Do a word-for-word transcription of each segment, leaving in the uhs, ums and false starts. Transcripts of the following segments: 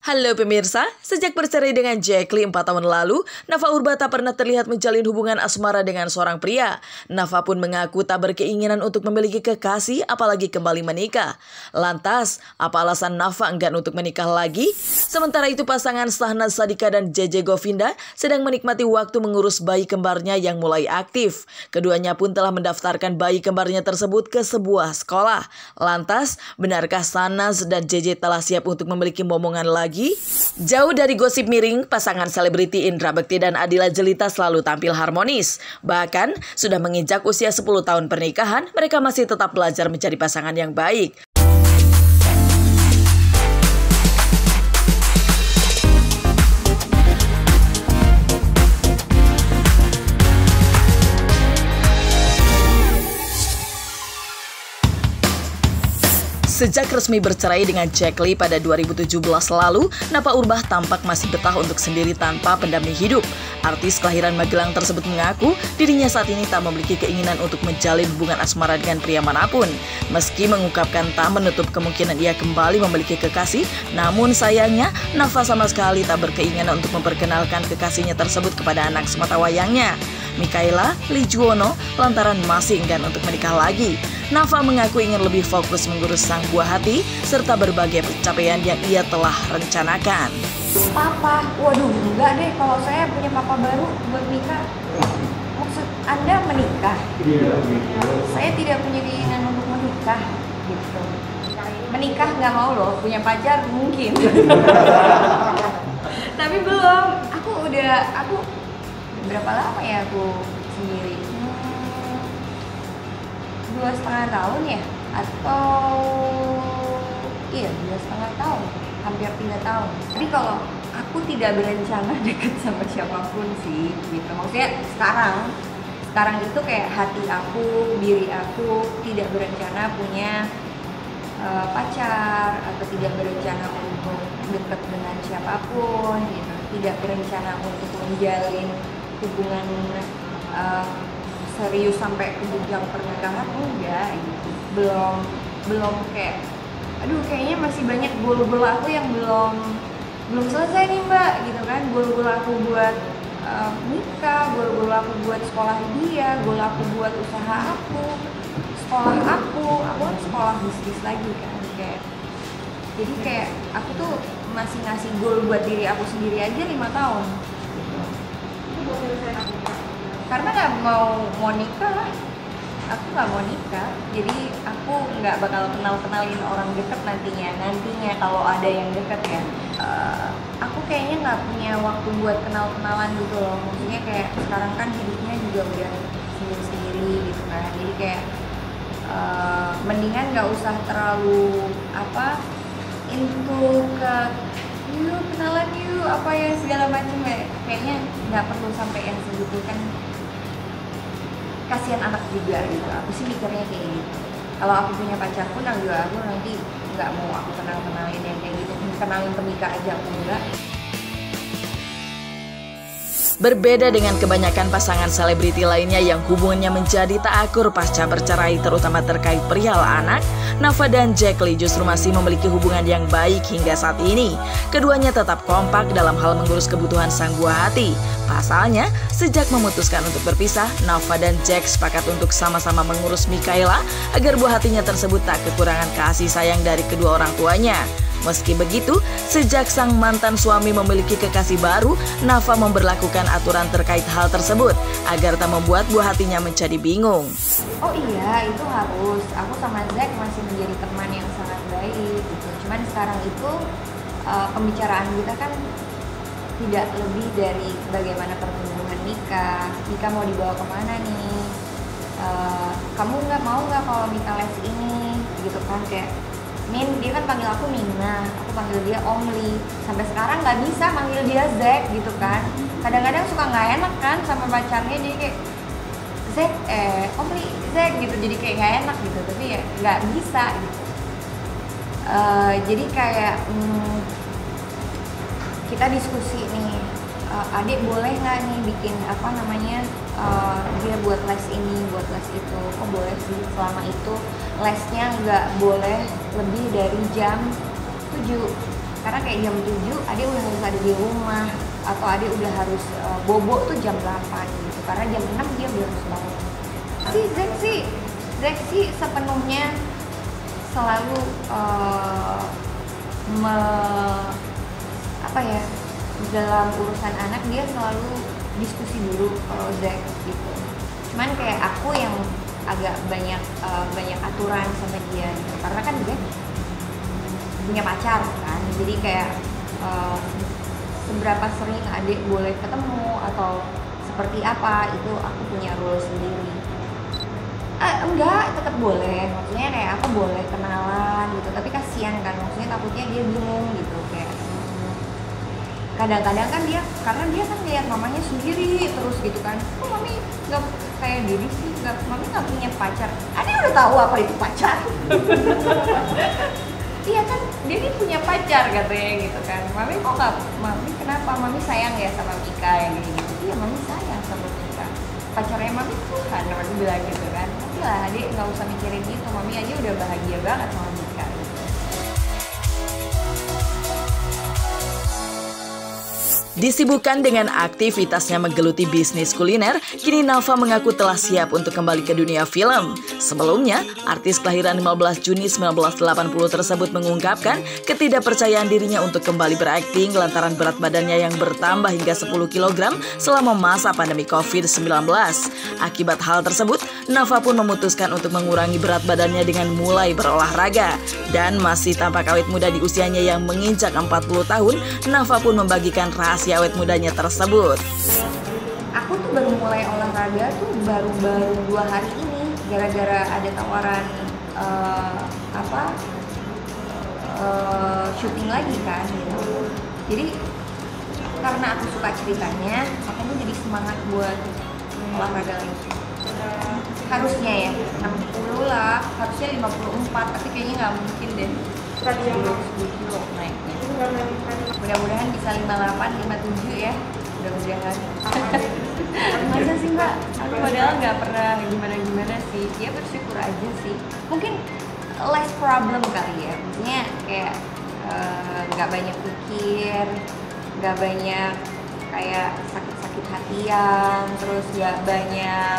Halo pemirsa, sejak bercerai dengan Jack Lee empat tahun lalu, Nafa Urbah tak pernah terlihat menjalin hubungan asmara dengan seorang pria. Nafa pun mengaku tak berkeinginan untuk memiliki kekasih, apalagi kembali menikah. Lantas, apa alasan Nafa enggan untuk menikah lagi? Sementara itu pasangan Shahnaz Sadiqah dan J J Govinda sedang menikmati waktu mengurus bayi kembarnya yang mulai aktif. Keduanya pun telah mendaftarkan bayi kembarnya tersebut ke sebuah sekolah. Lantas, benarkah Shahnaz dan J J telah siap untuk memiliki momongan lagi? Jauh dari gosip miring, pasangan selebriti Indra Bekti dan Adila Jelita selalu tampil harmonis. Bahkan, sudah menginjak usia sepuluh tahun pernikahan, mereka masih tetap belajar menjadi pasangan yang baik. Sejak resmi bercerai dengan Jack Lee pada dua ribu tujuh belas lalu, Nafa Urbah tampak masih betah untuk sendiri tanpa pendamping hidup. Artis kelahiran Magelang tersebut mengaku dirinya saat ini tak memiliki keinginan untuk menjalin hubungan asmara dengan pria manapun. Meski mengungkapkan tak menutup kemungkinan ia kembali memiliki kekasih, namun sayangnya Nafa sama sekali tak berkeinginan untuk memperkenalkan kekasihnya tersebut kepada anak sematawayangnya, Mikaela Lee Juwono, lantaran masih enggan untuk menikah lagi. Nafa mengaku ingin lebih fokus mengurus sang buah hati serta berbagai pencapaian yang ia telah rencanakan. Papa, waduh enggak deh kalau saya punya papa baru buat nikah. Maksud Anda menikah? Saya tidak punya keinginan untuk menikah gitu. Menikah nggak mau loh, punya pacar mungkin. Tapi belum, aku udah, aku berapa lama ya aku sendiri? Dua setengah tahun ya, atau iya dua setengah tahun, hampir tiga tahun. Jadi kalau aku tidak berencana deket sama siapapun sih, gitu. Maksudnya sekarang, sekarang itu kayak hati aku, diri aku tidak berencana punya uh, pacar atau tidak berencana untuk deket dengan siapapun, gitu. Tidak berencana untuk menjalin hubungan uh, serius sampai ke jenjang pernikahan, enggak gitu. Belum belum kayak aduh kayaknya masih banyak goal-goal aku yang belum belum selesai nih mbak gitu kan. Goal-goal aku buat uh, nikah, goal-goal aku buat sekolah dia, goal aku buat usaha aku, sekolah aku aku kan sekolah bisnis lagi kan, kayak jadi kayak aku tuh masih ngasih goal buat diri aku sendiri aja lima tahun gitu. Karena nggak mau mau nikah, aku nggak mau nikah, jadi aku nggak bakal kenal kenalin orang deket nantinya nantinya kalau ada yang deket ya. Uh, aku kayaknya nggak punya waktu buat kenal kenalan gitu loh. Maksudnya kayak sekarang kan hidupnya juga udah sendiri sendiri gitu kan, jadi kayak uh, mendingan nggak usah terlalu apa into ke yuk kenalan yuk apa ya segala macam ya. Kayaknya nggak perlu sampai yang segitu kan. Kasihan anak juga gitu, aku sih mikirnya kayak gitu. Kalau aku punya pacar pun juga aku nanti nggak mau aku kenal-kenalin yang kayak gitu, kenalin ke Mika aja aku enggak. Berbeda dengan kebanyakan pasangan selebriti lainnya yang hubungannya menjadi tak akur pasca bercerai terutama terkait perihal anak, Nafa dan Jack Lee justru masih memiliki hubungan yang baik hingga saat ini. Keduanya tetap kompak dalam hal mengurus kebutuhan sang buah hati. Pasalnya, sejak memutuskan untuk berpisah, Nafa dan Jack sepakat untuk sama-sama mengurus Mikaela agar buah hatinya tersebut tak kekurangan kasih sayang dari kedua orang tuanya. Meski begitu, sejak sang mantan suami memiliki kekasih baru, Nafa memberlakukan aturan terkait hal tersebut agar tak membuat buah hatinya menjadi bingung. Oh iya, itu harus. Aku sama Zack masih menjadi teman yang sangat baik gitu. Cuman sekarang itu uh, pembicaraan kita kan tidak lebih dari bagaimana pertumbuhan Mika. Mika mau dibawa kemana nih? Uh, kamu nggak mau nggak kalau Mika les ini? Gitu kan kayak Min, dia kan panggil aku Mina, aku panggil dia Omli. Sampai sekarang nggak bisa manggil dia Zack gitu kan. Kadang-kadang suka nggak enak kan sama pacarnya, jadi kayak Zack, eh Omli, Zack gitu. Jadi kayak nggak enak gitu, tapi ya nggak bisa gitu. Uh, jadi kayak hmm, kita diskusi nih, uh, adik boleh nggak nih bikin apa namanya uh, dia buat les ini, buat les itu. Oh boleh sih, selama itu lesnya nggak boleh lebih dari jam tujuh Karena kayak jam tujuh Ade udah harus ada di rumah, atau Ade udah harus uh, bobo tuh jam delapan gitu, karena jam enam dia udah harus bangun. Si Zack sih, Zack sih sepenuhnya selalu uh, me, apa ya, dalam urusan anak dia selalu diskusi dulu kalau Zack gitu. Cuman kayak aku yang agak banyak uh, banyak aturan sama dia gitu, karena kan dia punya pacar kan, jadi kayak uh, seberapa sering adik boleh ketemu atau seperti apa itu aku punya rule sendiri. Eh, enggak, tetap boleh, maksudnya kayak aku boleh kenalan gitu, tapi kasihan kan, maksudnya takutnya dia bingung gitu, kayak kadang-kadang kan dia, karena dia kan lihat mamanya sendiri terus gitu kan, kok mami nggak kayak diri sih, nggak, mami nggak punya pacar, adik udah tahu apa itu pacar. Iya kan, dia ini punya pacar katanya gitu kan. Mami kok nggak, mami kenapa? Mami sayang ya sama Mika yang gini gitu. Iya, mami sayang sama Mika. Pacarnya mami Tuhan, mami bilang gitu kan. Tapi lah, adik nggak usah mikirin itu. Mami aja udah bahagia banget sama Mika. Gitu. Disibukkan dengan aktivitasnya menggeluti bisnis kuliner, kini Nafa mengaku telah siap untuk kembali ke dunia film. Sebelumnya, artis kelahiran lima belas Juni seribu sembilan ratus delapan puluh tersebut mengungkapkan ketidakpercayaan dirinya untuk kembali berakting lantaran berat badannya yang bertambah hingga sepuluh kilogram selama masa pandemi covid sembilan belas. Akibat hal tersebut, Nafa pun memutuskan untuk mengurangi berat badannya dengan mulai berolahraga. Dan masih tampak awet muda di usianya yang menginjak empat puluh tahun, Nafa pun membagikan rahasia awet mudanya tersebut. Aku tuh baru mulai olahraga tuh baru-baru dua hari ini, gara-gara ada tawaran uh, apa uh, syuting lagi kan gitu. Jadi karena aku suka ceritanya, makanya jadi semangat buat olahraga lagi. Harusnya ya enam puluh lah, harusnya lima puluh empat, tapi kayaknya nggak mungkin deh. sepuluh kilo naiknya. Mudah-mudahan bisa lima puluh delapan, lima puluh tujuh ya. Mudah-mudahan. Masa sih mbak? Aku padahal nggak pernah gimana-gimana sih. Ya bersyukur aja sih. Mungkin less problem kali ya. Maksudnya kayak nggak uh, banyak pikir, nggak banyak kayak sakit-sakit hatian, terus nggak banyak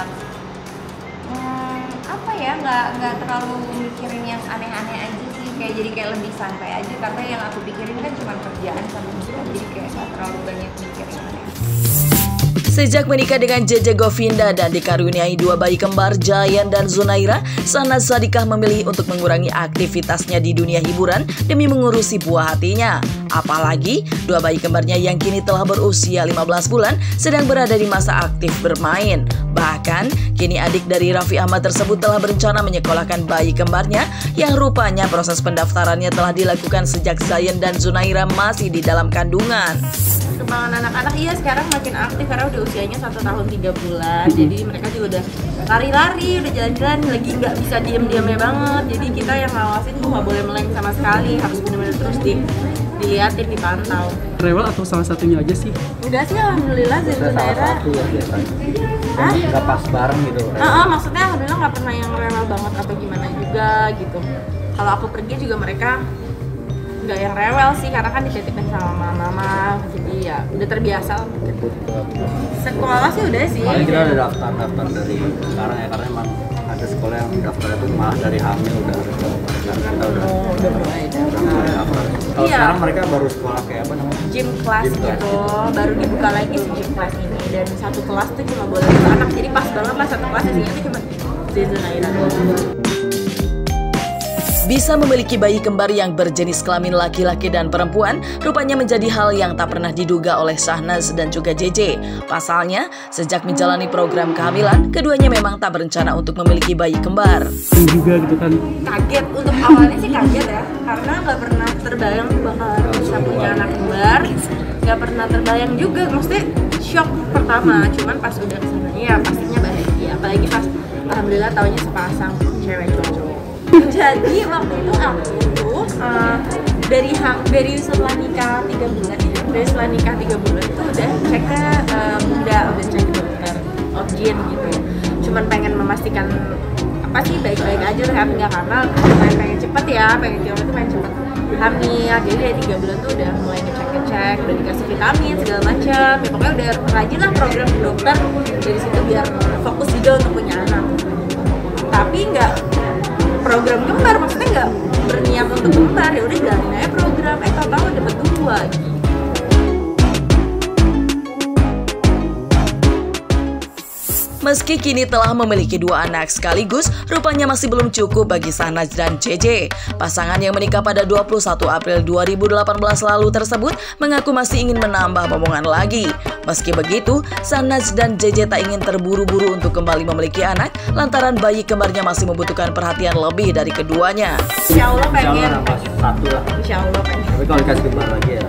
hmm, apa ya, nggak nggak terlalu mikirin yang aneh-aneh aja sih. Kayak jadi kayak lebih santai aja, karena yang aku pikirin kan cuma kerjaan sama musik, jadi kayak nggak terlalu banyak mikirin aneh. Sejak menikah dengan Jeje Govinda dan dikaruniai dua bayi kembar Jayan dan Zunaira, Shahnaz Sadiqah memilih untuk mengurangi aktivitasnya di dunia hiburan demi mengurusi buah hatinya. Apalagi dua bayi kembarnya yang kini telah berusia lima belas bulan sedang berada di masa aktif bermain. Bahkan kini adik dari Raffi Ahmad tersebut telah berencana menyekolahkan bayi kembarnya yang rupanya proses pendaftarannya telah dilakukan sejak Zayan dan Zunaira masih di dalam kandungan. Perkembangan anak-anak iya sekarang makin aktif karena udah usianya satu tahun tiga bulan, jadi mereka juga udah lari-lari, udah jalan-jalan, lagi nggak bisa diem-diemnya banget, jadi kita yang ngawasin tuh nggak boleh meleng sama sekali, harus benar-benar terus di, diliatin, dipantau. Rewel atau salah satunya aja sih? Enggak sih, alhamdulillah dari daerah. Satu ya biasanya. Hah? Nggak pas bareng gitu. Uh, uh, maksudnya alhamdulillah nggak pernah yang rewel banget atau gimana juga gitu. Kalau aku pergi juga mereka nggak yang rewel sih, karena kan dititipin sama mama, jadi ya udah terbiasa. Sekolah sih udah sih. Paling kita ada daftar-daftar dari sekarang ya, karena emang ada sekolah yang daftar itu malah dari hamil udah kita udah Oh, udah mulai mulai daftar. Kalau Iya. sekarang mereka baru sekolah kayak apa namanya? gym class Gym class gitu, gitu. baru dibuka lagi si gym class ini, dan satu kelas tuh cuma boleh satu anak, jadi pas banget lah satu kelas isinya tuh cuma Zayan Aira doang. Bisa memiliki bayi kembar yang berjenis kelamin laki-laki dan perempuan rupanya menjadi hal yang tak pernah diduga oleh Shahnaz dan juga Jeje. Pasalnya, sejak menjalani program kehamilan, keduanya memang tak berencana untuk memiliki bayi kembar. Juga gitu kan. Kaget, untuk awalnya sih kaget ya, karena nggak pernah terbayang bakal bisa punya anak kembar, nggak pernah terbayang juga, maksudnya shock pertama, cuman pas udah kesananya ya pastinya bahagia, apalagi pas alhamdulillah taunya sepasang cewek cowok. Jadi waktu itu aku uh, dari hang, dari setelah nikah tiga bulan ya, dari setelah nikah tiga bulan itu udah cek ke uh, bunda, udah cek ke dokter obgyn gitu. Cuman pengen memastikan apa sih baik-baik aja kan, nggak karena pengen, pengen cepet ya, pengen kilometer itu pengen cepet. hamil, jadi dari tiga bulan tuh udah mulai ngecek-ngecek, udah dikasih vitamin segala macam, ya pokoknya udah rajin lah program ke dokter dari situ biar fokus juga untuk punya anak. Tapi nggak program kembar, maksudnya nggak berniat untuk kembar, ya udah jalanin aja program, eh tau-tau dapet dua. Meski kini telah memiliki dua anak sekaligus, rupanya masih belum cukup bagi Sahnaz dan J J. Pasangan yang menikah pada dua puluh satu April dua ribu delapan belas lalu tersebut mengaku masih ingin menambah momongan lagi. Meski begitu, Sahnaz dan J J tak ingin terburu-buru untuk kembali memiliki anak lantaran bayi kembarnya masih membutuhkan perhatian lebih dari keduanya. Insya Allah pengen. Insya Allah satu lah. Insya Allah pengen. Tapi kalau dikasih kembar lagi ya.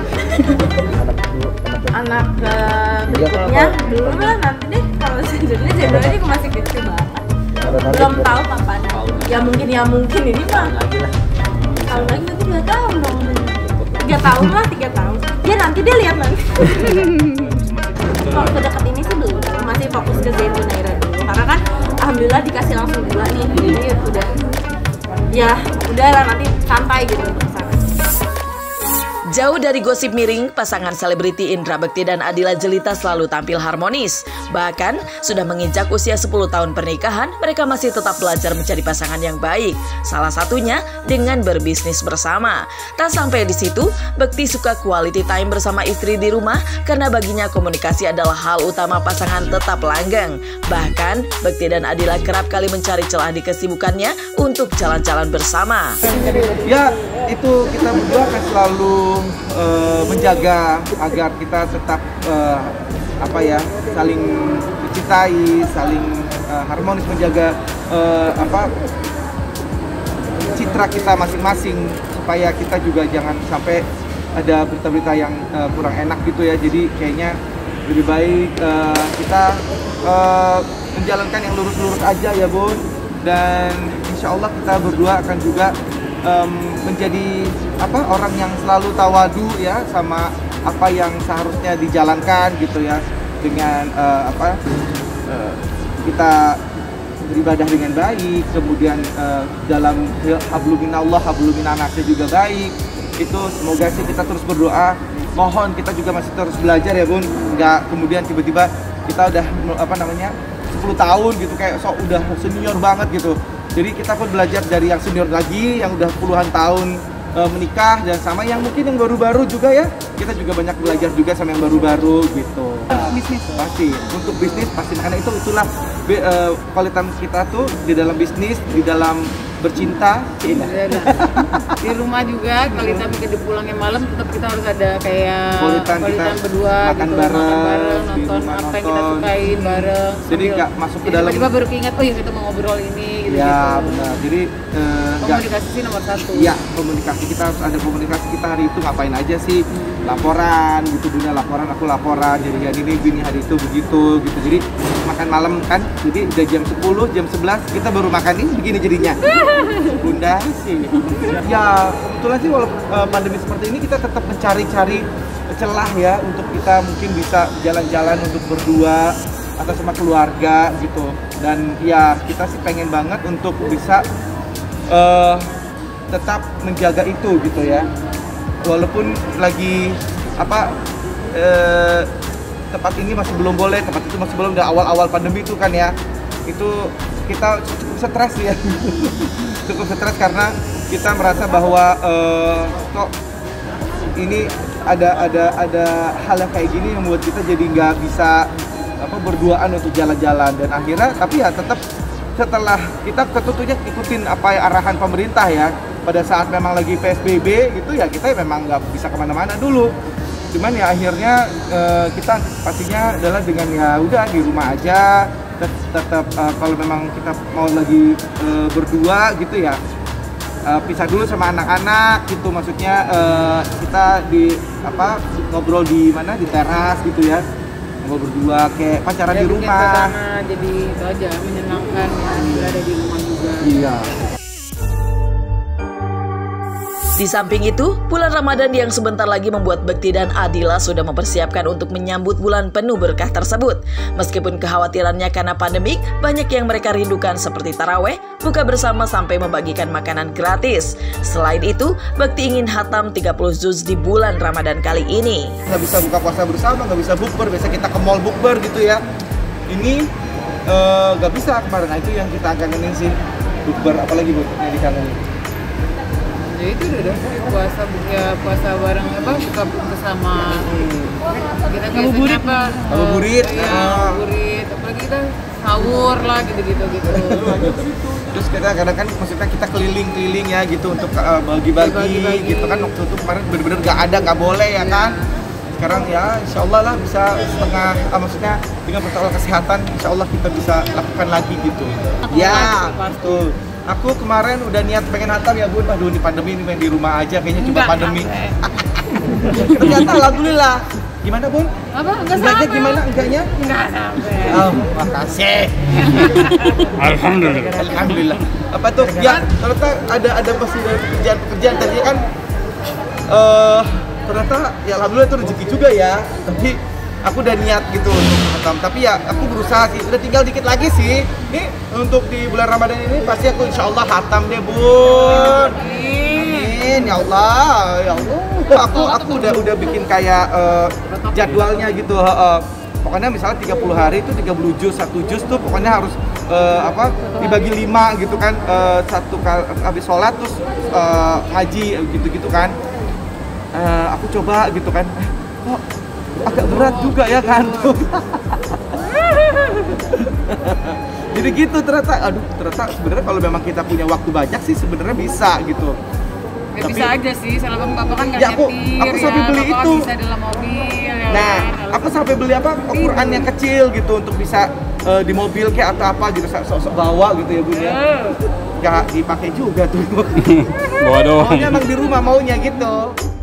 Anak uh, berikutnya dulu lah nanti deh, kalau sejujurnya sebenarnya aku masih kecil banget, belum tahu kapan. Ya mungkin ya mungkin ini mah Lagi lah. tahun lagi nanti dua tahun dong, tiga tahun lah tiga tahun. Ya nanti dia lihat nanti. Kalau dekat ini sih belum, masih fokus ke Zain Naira dulu, karena kan alhamdulillah dikasih langsung dua nih, jadi udah ya udah lah nanti santai gitu untuk sana. Jauh dari gosip miring, pasangan selebriti Indra Bekti dan Adila Jelita selalu tampil harmonis. Bahkan, sudah menginjak usia sepuluh tahun pernikahan, mereka masih tetap belajar mencari pasangan yang baik. Salah satunya dengan berbisnis bersama. Tak sampai di situ, Bekti suka quality time bersama istri di rumah karena baginya komunikasi adalah hal utama pasangan tetap langgeng. Bahkan, Bekti dan Adila kerap kali mencari celah di kesibukannya untuk jalan-jalan bersama. Ya, itu kita berdua akan selalu uh, menjaga agar kita tetap uh, apa ya, saling mencintai, saling uh, harmonis, menjaga uh, apa citra kita masing-masing supaya kita juga jangan sampai ada berita-berita yang uh, kurang enak gitu ya. Jadi kayaknya lebih baik uh, kita uh, menjalankan yang lurus-lurus aja ya Bun, dan insya Allah kita berdua akan juga Um, menjadi apa orang yang selalu tawadu ya sama apa yang seharusnya dijalankan gitu ya, dengan uh, apa uh, kita beribadah dengan baik, kemudian uh, dalam habluminallah habluminanasnya juga baik. Itu semoga sih kita terus berdoa, mohon kita juga masih terus belajar ya Bun, nggak kemudian tiba-tiba kita udah apa namanya sepuluh tahun gitu kayak sok udah senior banget gitu. Jadi kita pun belajar dari yang senior lagi, yang udah puluhan tahun e, menikah, dan sama yang mungkin yang baru-baru juga ya. Kita juga banyak belajar juga sama yang baru-baru gitu. Bisnis pasti, untuk bisnis pasti, karena itu itulah be, e, kualitas kita tuh di dalam bisnis, di dalam bercinta. Di rumah juga kalau kita bikin pulangnya malam tetap kita harus ada kayak kualitas berdua makan gitu, bareng, makan bareng, nonton apa nonton. yang kita sukain bareng. Jadi nggak masuk ke dalam. Tiba-tiba baru keinget, oh ya kita mau ngobrol ini gitu. Ya gitu. benar. Jadi eh, komunikasi sih nomor satu. Iya, komunikasi kita harus ada komunikasi. Kita hari itu ngapain aja sih? Laporan gitu, dunia laporan, aku laporan. Jadi hari ini gini, hari itu begitu gitu. Jadi makan malam kan. Jadi udah jam sepuluh, jam sebelas kita baru makan ini begini jadinya. Bunda sih. Ya kebetulan sih walaupun uh, pandemi seperti ini kita tetap mencari-cari celah ya untuk kita mungkin bisa jalan-jalan untuk berdua atau sama keluarga gitu. Dan ya kita sih pengen banget untuk bisa uh, tetap menjaga itu gitu ya. Walaupun lagi apa uh, tempat ini masih belum boleh, tempat itu masih belum, udah awal-awal pandemi itu kan ya. Itu kita cukup stres ya. Cukup stres karena kita merasa bahwa uh, kok ini ada ada ada hal yang kayak gini yang membuat kita jadi nggak bisa apa berduaan untuk jalan-jalan, dan akhirnya tapi ya tetap setelah kita tentunya ikutin apa ya, arahan pemerintah ya pada saat memang lagi P S B B gitu ya, kita memang nggak bisa kemana-mana dulu. Cuman ya akhirnya uh, kita pastinya adalah dengan ya udah di rumah aja, tetap uh, kalau memang kita mau lagi uh, berdua gitu ya uh, pisah dulu sama anak-anak gitu, maksudnya uh, kita di apa ngobrol di mana di teras gitu ya, ngobrol berdua kayak pacaran ya, di rumah. Sana, jadi itu aja menyenangkan ya, berada di rumah juga. Iya. Di samping itu, bulan Ramadan yang sebentar lagi membuat Bekti dan Adila sudah mempersiapkan untuk menyambut bulan penuh berkah tersebut. Meskipun kekhawatirannya karena pandemik, banyak yang mereka rindukan seperti taraweh, buka bersama sampai membagikan makanan gratis. Selain itu, Bekti ingin hatam tiga puluh juz di bulan Ramadan kali ini. Nggak bisa buka puasa bersama, nggak bisa bukber, biasa kita ke mall bukber gitu ya. Ini uh, nggak bisa kemarin, nah itu yang kita kangenin sih. Bukber, apalagi Bu, yang dikangenin. Ya itu udah dah puasa ya puasa bareng apa buka bersama kita biasanya apa ngabuburit ya, ngabuburit apalagi kita sahur lah gitu-gitu gitu. Terus kita kadang kan maksudnya kita keliling-keliling ya gitu untuk uh, bagi-bagi gitu kan, waktu itu kemarin bener-bener nggak ada, nggak boleh ya kan. Sekarang ya insya Allah lah bisa setengah, ah, maksudnya dengan protokol kesehatan insya Allah kita bisa lakukan lagi gitu. Ya, betul. Aku kemarin udah niat pengen hatam ya Bun, aduh ini pandemi ini main di rumah aja kayaknya cuma pandemi. Ternyata alhamdulillah. Gimana Bun? Apa? Enggak Enggaknya sampai. gimana? Enggaknya? Enggak sampai. Oh, makasih. Alhamdulillah. Alhamdulillah. Apa tuh? Ya, ternyata ada ada pasti dari pekerjaan-pekerjaan tadi kan eh ternyata ya alhamdulillah itu rezeki juga ya. Tapi aku udah niat gitu untuk hatam, tapi ya aku berusaha sih, udah tinggal dikit lagi sih. Ini untuk di bulan Ramadan ini pasti aku insya Allah hatam deh Bun. Amin ya Allah, ya Allah. Aku aku udah udah bikin kayak uh, jadwalnya gitu. Uh, uh. Pokoknya misalnya tiga puluh hari itu tiga puluh juz, satu juz tuh pokoknya harus uh, apa dibagi lima gitu kan, uh, satu kali habis sholat terus uh, ngaji gitu-gitu kan. Uh, aku coba gitu kan. Kok agak berat juga ya kan tuh. Jadi gitu ternyata, aduh ternyata sebenarnya kalau memang kita punya waktu banyak sih sebenarnya bisa gitu. Ya Tapi, bisa aja sih, selama bapak kan nggak ya, aku- nyetir aku sampai ya, beli bapak itu. bisa dalam mobil ya Nah, kan? aku sampai beli apa Al-Quran yang kecil gitu untuk bisa uh, di mobil kayak atau apa gitu sok-sok bawa gitu ya Bun ya. Gak dipakai juga tuh. Bawa doang. Maunya emang di rumah maunya gitu.